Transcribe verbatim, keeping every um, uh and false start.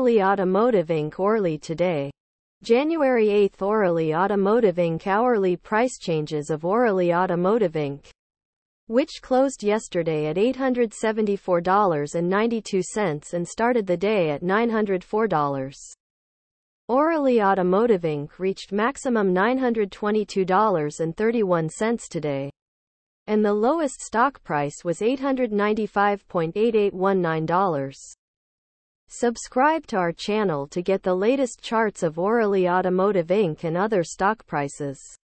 OReilly Automotive Incorporated ORLY today. January eighth OReilly Automotive Incorporated hourly price changes of OReilly Automotive Incorporated, which closed yesterday at eight hundred seventy-four dollars and ninety-two cents and started the day at nine hundred four dollars. OReilly Automotive Incorporated reached maximum nine hundred twenty-two dollars and thirty-one cents today, and the lowest stock price was eight hundred ninety-five dollars and eighty-eight cents nineteen. Subscribe to our channel to get the latest charts of OReilly Automotive Incorporated and other stock prices.